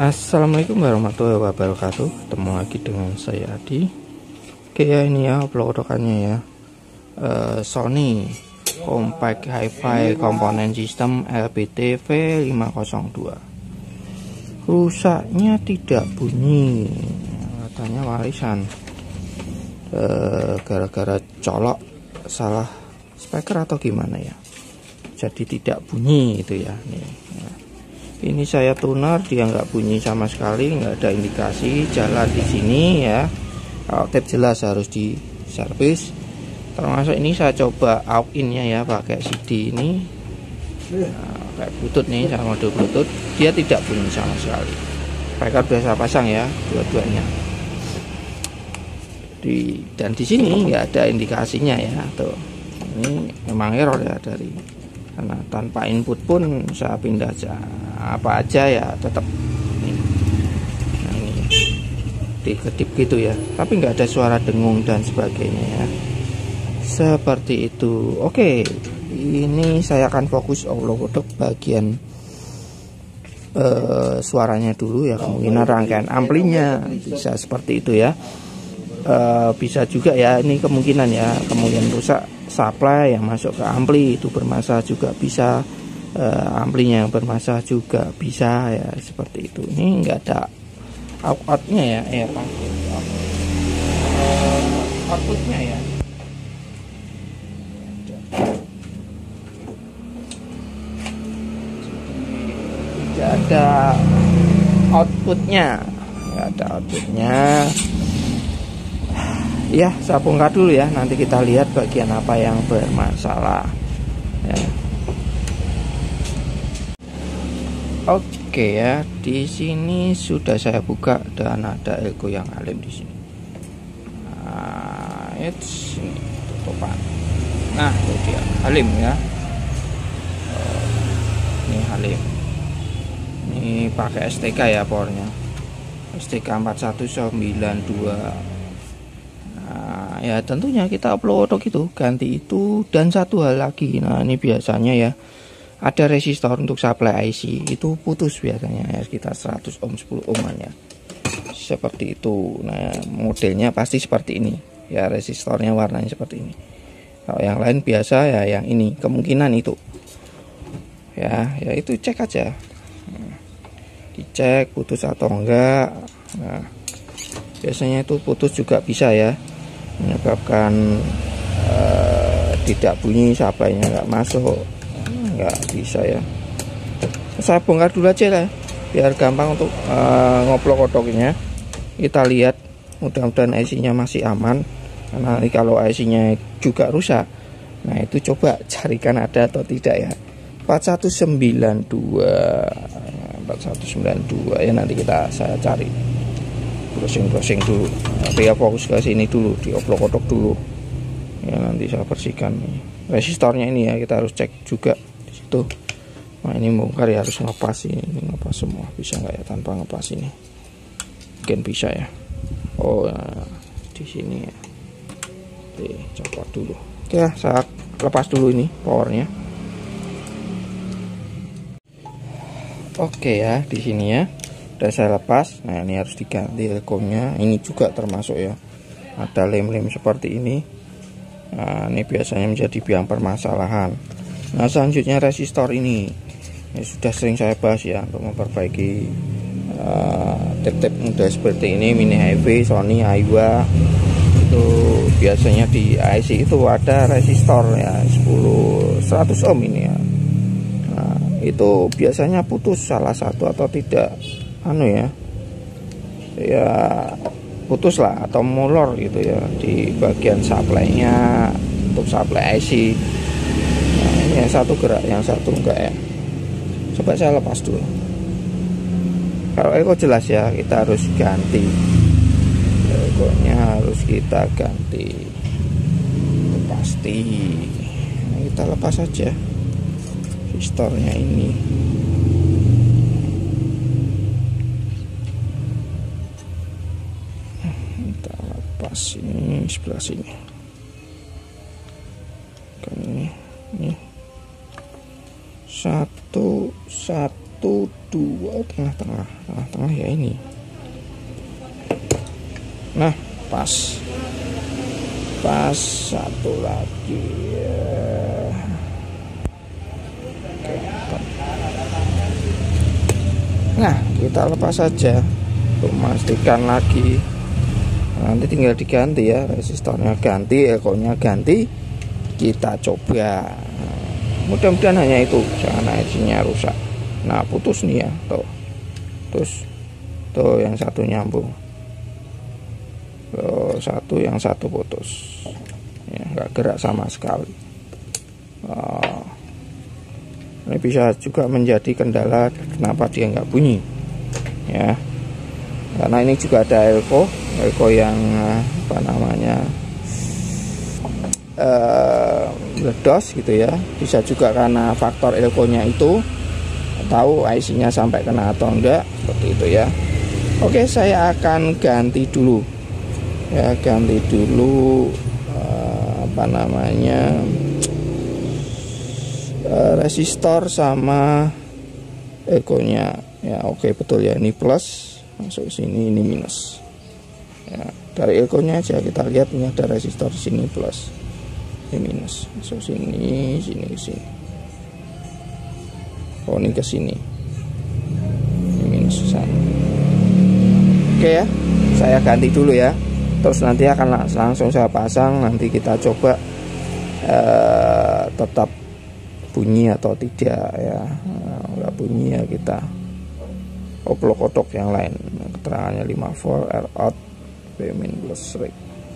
Assalamualaikum warahmatullahi wabarakatuh. Ketemu lagi dengan saya Adi. Oke ya, ini ya uploadannya ya. Sony Compact Hi-Fi Component System LPT V502. Rusaknya tidak bunyi, katanya warisan. Gara-gara colok salah speaker atau gimana ya, jadi tidak bunyi itu ya. Ini saya tuner, dia nggak bunyi sama sekali, nggak ada indikasi jalan di sini ya. Kalau tip jelas harus di servis. Termasuk ini saya coba out in-nya ya pakai CD ini, kayak Bluetooth nih, sama mode Bluetooth, dia tidak bunyi sama sekali. Speaker biasa pasang ya, dua-duanya. Dan di sini nggak ada indikasinya ya, tuh. Ini memang error ya karena tanpa input pun saya pindah aja apa aja ya tetap ini. Nah, ini dikedip gitu ya, tapi nggak ada suara dengung dan sebagainya ya, seperti itu. Oke, ini saya akan fokus untuk bagian suaranya dulu ya. Kemungkinan rangkaian amplinya bisa seperti itu ya. Bisa juga ya, ini kemungkinan rusak supply yang masuk ke ampli itu bermasalah juga bisa, amplinya yang bermasalah juga bisa ya, seperti itu. Ini enggak ada outputnya ya, outputnya ya, tidak ada outputnya, ya. Saya bongkar dulu ya, nanti kita lihat bagian apa yang bermasalah ya. Oke ya, di sini sudah saya buka dan ada ego yang alim di sini. Nah, ini tutupan. Nah, itu dia alim ya. Ini alim. Ini pakai STK ya powernya. STK 4192. Ya tentunya kita upload gitu, ganti itu. Dan satu hal lagi, nah ini biasanya ya, ada resistor untuk supply IC itu putus biasanya ya, sekitar 100 ohm 10 ohman ya, seperti itu. Nah modelnya pasti seperti ini ya, resistornya warnanya seperti ini. Kalau yang lain biasa ya yang ini, kemungkinan itu ya itu cek aja, dicek putus atau enggak. Nah biasanya itu putus juga bisa ya, menyebabkan tidak bunyi, supply-nya nggak masuk, nggak bisa ya. Saya bongkar dulu aja lah biar gampang untuk ngoplok-kotokinnya. Kita lihat, mudah-mudahan IC-nya masih aman, karena kalau IC-nya juga rusak, nah itu coba carikan ada atau tidak ya. 4192 ya, nanti saya cari, browsing dulu, tapi ya fokus ke sini dulu, dioplok-oplok dulu ya, nanti saya bersihkan resistornya ini ya, kita harus cek juga di situ. Nah ini bongkar ya, harus ngepas ini, ngepas semua, bisa nggak ya tanpa ngepas ini? Mungkin bisa ya. Oh nah, di sini ya. Oke, copot dulu. Oke ya, saya lepas dulu ini powernya. Oke ya, di sini ya udah saya lepas. Nah ini harus diganti rekomnya, ini juga termasuk ya, ada lem-lem seperti ini. Nah ini biasanya menjadi biang permasalahan. Nah selanjutnya resistor ini sudah sering saya bahas ya, untuk memperbaiki tip-tip mudah seperti ini, mini HV, Sony, Aiwa, itu biasanya di IC itu ada resistor ya 100 ohm ini ya. Nah itu biasanya putus salah satu atau tidak ya putus lah atau molor gitu ya di bagian supply-nya untuk supply IC. Nah ini yang satu gerak, yang satu enggak ya. Coba saya lepas dulu. Kalau eko jelas ya, kita harus ganti ekonya, harus kita ganti, itu pasti. Nah, kita lepas saja resistornya ini. Kita lepas ini sebelah sini kan, ini satu 1 2 tengah-tengah ya ini. Nah, pas satu lagi ya. Nah, kita lepas saja untuk memastikan lagi. Nanti tinggal diganti ya, resistornya ganti, ekornya ganti, kita coba. Mudah-mudahan hanya itu, jangan IC-nya rusak. Nah, putus nih ya, tuh yang satu nyambung, yang satu putus ya, nggak gerak sama sekali. Ini bisa juga menjadi kendala kenapa dia nggak bunyi ya, karena ini juga ada elko yang apa namanya ledos gitu ya. Bisa juga karena faktor elkonya itu, tahu IC-nya sampai kena atau enggak, seperti itu ya. Oke, saya akan ganti dulu ya, apa namanya resistor sama egonya ya. Oke, betul ya, ini plus masuk sini, ini minus ya. Dari egonya aja kita lihat, ini ada resistor di sini plus, ini minus, masuk sini ke sini. Oh, ini ke sini, ini minus sana. Oke ya, saya ganti dulu ya, terus nanti akan langsung saya pasang. Nanti kita coba tetap bunyi atau tidak ya. Nggak bunyi ya, kita oplok kotok yang lain. Keterangannya 5 volt, R out, B min plus rig.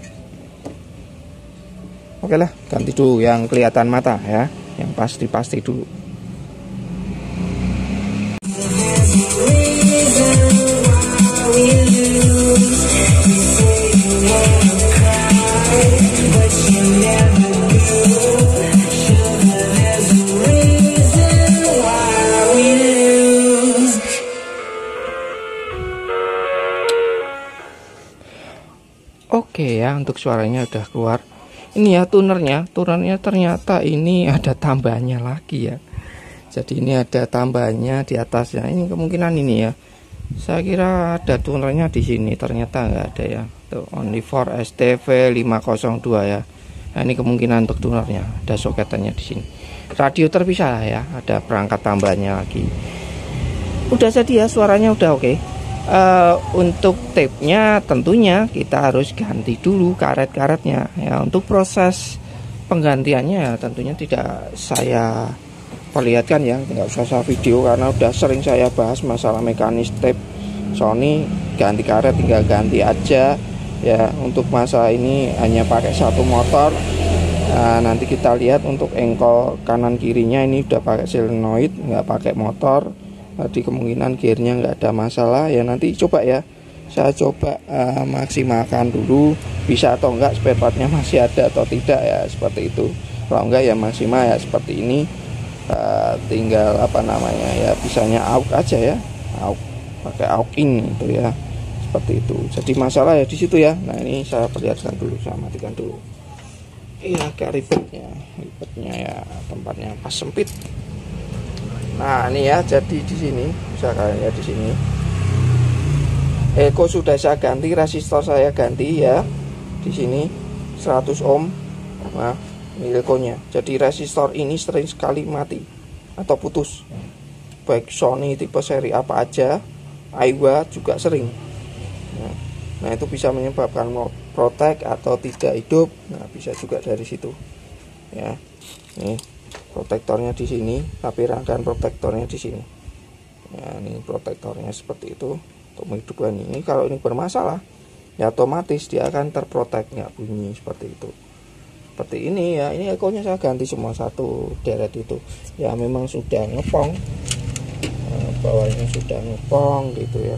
Oke lah, ganti dulu yang kelihatan mata ya, yang pasti dulu. Oke ya, untuk suaranya udah keluar. Ini ya tunernya ternyata ini ada tambahannya lagi ya. Jadi ini ada tambahannya di atasnya. Ini kemungkinan ini ya. Saya kira ada tunernya di sini, ternyata nggak ada ya. Tuh, only for STV 502 ya. Nah, ini kemungkinan untuk tunernya. Ada soketannya di sini. Radio terpisah ya, ada perangkat tambahannya lagi. Udah jadi ya, suaranya udah oke. Untuk tape-nya tentunya kita harus ganti dulu karet-karetnya ya. Untuk proses penggantiannya ya, tentunya tidak saya perlihatkan ya, nggak usah saya video karena udah sering saya bahas masalah mekanis tape Sony. Ganti karet tinggal ganti aja ya. Untuk masa ini hanya pakai satu motor. Nah, nanti kita lihat untuk engkol kanan kirinya ini udah pakai solenoid, nggak pakai motor. Tadi kemungkinan gearnya nggak ada masalah ya. Nanti coba ya, saya coba maksimalkan dulu bisa atau enggak, spare partnya masih ada atau tidak ya, seperti itu. Kalau enggak ya maksimal ya seperti ini. Tinggal apa namanya ya, bisanya AUX aja ya, AUX, pakai AUX in itu ya, seperti itu. Jadi masalah ya di situ ya. Nah, ini saya perlihatkan dulu, saya matikan dulu. Iya, agak ribetnya ya, tempatnya pas sempit. Nah, ini ya, jadi di sini bisa kalian lihat di sini. Eko sudah saya ganti, resistor saya ganti ya. Di sini 100 ohm. Nah, ini ekonya. Jadi resistor ini sering sekali mati atau putus. Baik Sony tipe seri apa aja, Aiwa juga sering. Nah, itu bisa menyebabkan protek atau tidak hidup. Nah, bisa juga dari situ. Ya. Nih, protektornya di sini, tapi rangkaian protektornya di sini. Ya, ini protektornya seperti itu untuk menghidupkan ini. Kalau ini bermasalah, ya otomatis dia akan terprotek, nggak bunyi seperti itu. Seperti ini ya. Ini ekonya saya ganti semua satu deret itu. Ya memang sudah ngepong, bawahnya sudah ngepong gitu ya.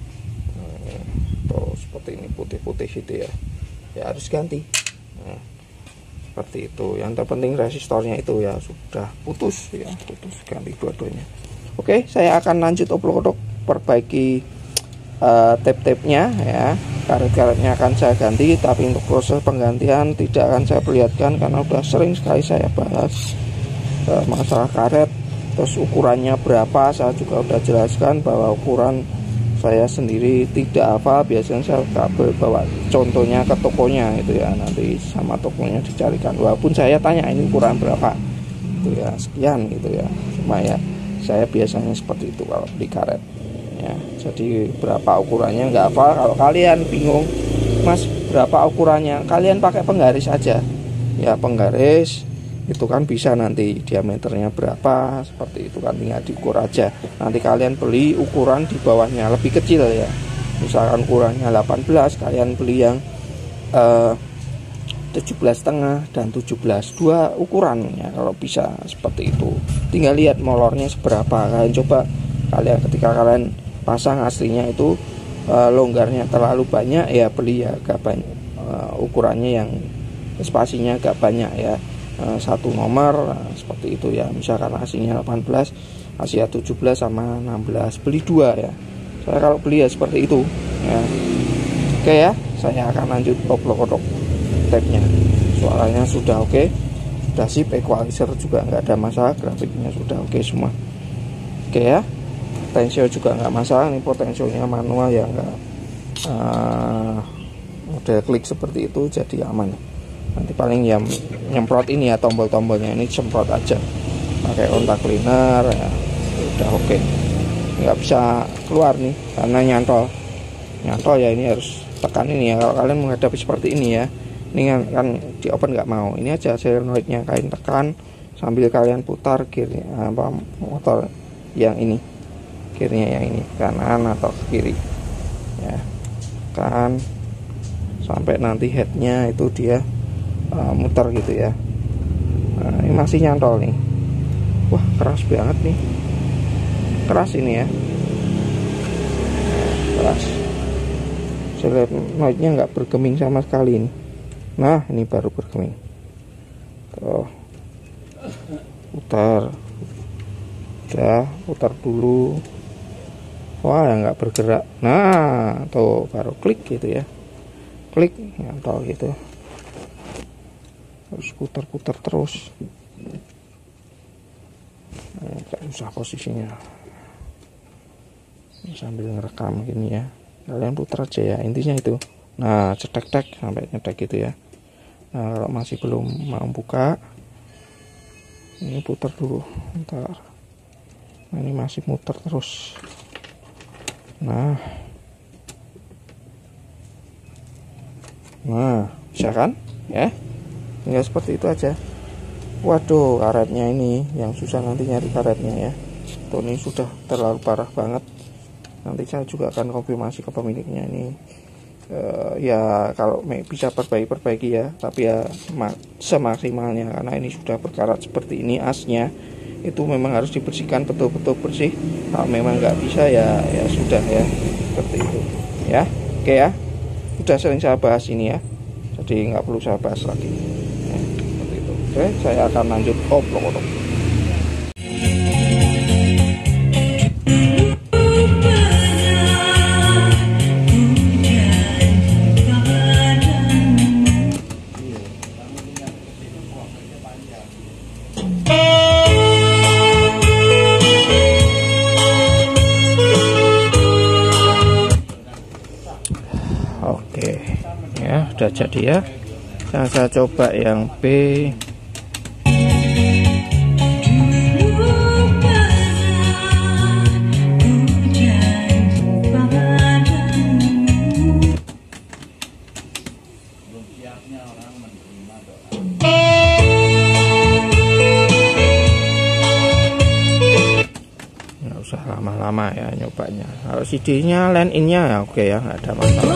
Tuh seperti ini putih-putih gitu ya. Ya harus ganti. Nah, seperti itu. Yang terpenting resistornya itu ya sudah putus ya, putus, ganti dua-duanya. Oke, saya akan lanjut oplok-oplok perbaiki tape-tape-nya ya. Karet-karetnya akan saya ganti, tapi untuk proses penggantian tidak akan saya perlihatkan karena udah sering sekali saya bahas masalah karet Terus ukurannya berapa saya juga udah jelaskan, bahwa ukuran saya sendiri tidak hafal, biasanya saya kabel bawa contohnya ke tokonya itu ya, nanti sama tokonya dicarikan, walaupun saya tanya ini ukuran berapa itu ya, sekian gitu ya, cuma ya saya biasanya seperti itu kalau beli karet ya. Jadi berapa ukurannya nggak hafal. Kalau kalian bingung, Mas berapa ukurannya, kalian pakai penggaris aja ya, penggaris itu kan bisa nanti diameternya berapa, seperti itu kan tinggal diukur aja. Nanti kalian beli ukuran di bawahnya lebih kecil ya, misalkan ukurannya 18, kalian beli yang 17,5 dan 17, dua ukuran ya kalau bisa seperti itu. Tinggal lihat molornya seberapa, kalian coba, kalian ketika kalian pasang aslinya itu longgarnya terlalu banyak ya, beli ya agak banyak, ukurannya yang spasinya agak banyak ya, satu nomor seperti itu ya, misalkan aslinya 18, Asia 17 sama 16, beli dua ya. Saya kalau beli ya seperti itu ya. Oke ya, saya akan lanjut oplok-oplok tabnya. Suaranya sudah oke, sudah sip, equalizer juga nggak ada masalah, grafiknya sudah oke semua. Oke ya, potensio juga nggak masalah, ini potensionya manual ya, nggak model klik seperti itu, jadi aman. Nanti paling yang nyemprot ini ya, tombol-tombolnya ini semprot aja pakai kontak cleaner ya, udah oke. Nggak bisa keluar nih karena nyantol ya, ini harus tekan ini ya. Kalau kalian menghadapi seperti ini ya, ini kan di open nggak mau, ini aja solenoidnya kalian tekan sambil kalian putar gearnya, apa motor yang ini, gearnya yang ini kanan atau kiri ya, kan sampai nanti headnya itu dia muter gitu ya. Nah, ini masih nyantol nih, wah keras banget nih, keras ini ya, keras. Solenoidnya nggak bergeming sama sekali ini. Nah ini baru bergeming. Tuh, putar, udah putar dulu, wah nggak bergerak. Nah tuh baru klik gitu ya, klik nyantol gitu, harus putar-putar terus. Gak susah posisinya, sambil ngerekam gini ya, kalian putar aja ya, intinya itu. Nah cetek-tek sampai nyetek gitu ya. Nah kalau masih belum mau buka, ini putar dulu ntar. Nah ini masih muter terus. Nah bisa kan ya, tinggal seperti itu aja. Waduh, karetnya ini yang susah nanti nyari karetnya ya. Tuh ini sudah terlalu parah banget. Nanti saya juga akan konfirmasi ke pemiliknya ini. Ya kalau bisa perbaiki ya, tapi ya semaksimalnya, karena ini sudah berkarat seperti ini, asnya itu memang harus dibersihkan betul-betul bersih. Kalau memang nggak bisa ya sudah ya, seperti itu ya. Oke ya, sudah sering saya bahas ini ya, jadi nggak perlu saya bahas lagi ya, seperti itu. Oke, saya akan lanjut oplok-oplok. Oke ya, udah jadi ya. Saya coba yang B. Nggak usah lama-lama ya nyobanya. Kalau CD-nya line in-nya ya oke ya, nggak ada masalah.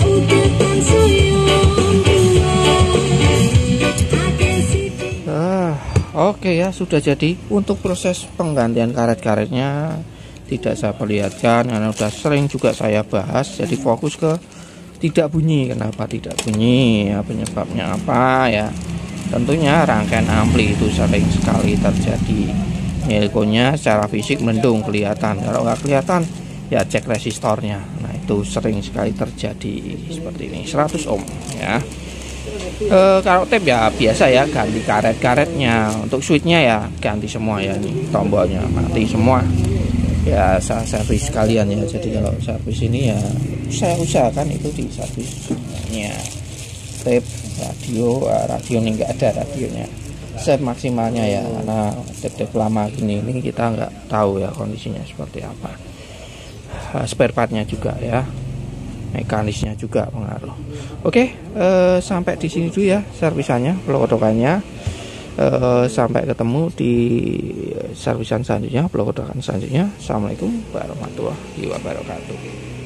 Oke ya, sudah jadi. Untuk proses penggantian karet-karetnya tidak saya perlihatkan karena sudah sering juga saya bahas, jadi fokus ke tidak bunyi. Kenapa tidak bunyi ya, penyebabnya apa ya, tentunya rangkaian ampli itu sering sekali terjadi nilkonya secara fisik mendung kelihatan, kalau nggak kelihatan ya cek resistornya. Nah itu sering sekali terjadi seperti ini, 100 ohm ya. Kalau tape ya biasa ya, ganti karet-karetnya. Untuk switchnya ya ganti semua ya, nih tombolnya mati semua ya, saya servis sekalian ya. Jadi kalau servis ini ya saya usahakan itu di servisnya. Tape radio ini nggak ada radionya, set maksimalnya ya, karena tape lama gini ini kita nggak tahu ya kondisinya seperti apa. Spare partnya juga ya, mekanisnya juga pengaruh. Oke, sampai di sini dulu ya servisannya, pelodokannya. Sampai ketemu di servisan selanjutnya, pelodokan selanjutnya. Assalamualaikum warahmatullahi wabarakatuh.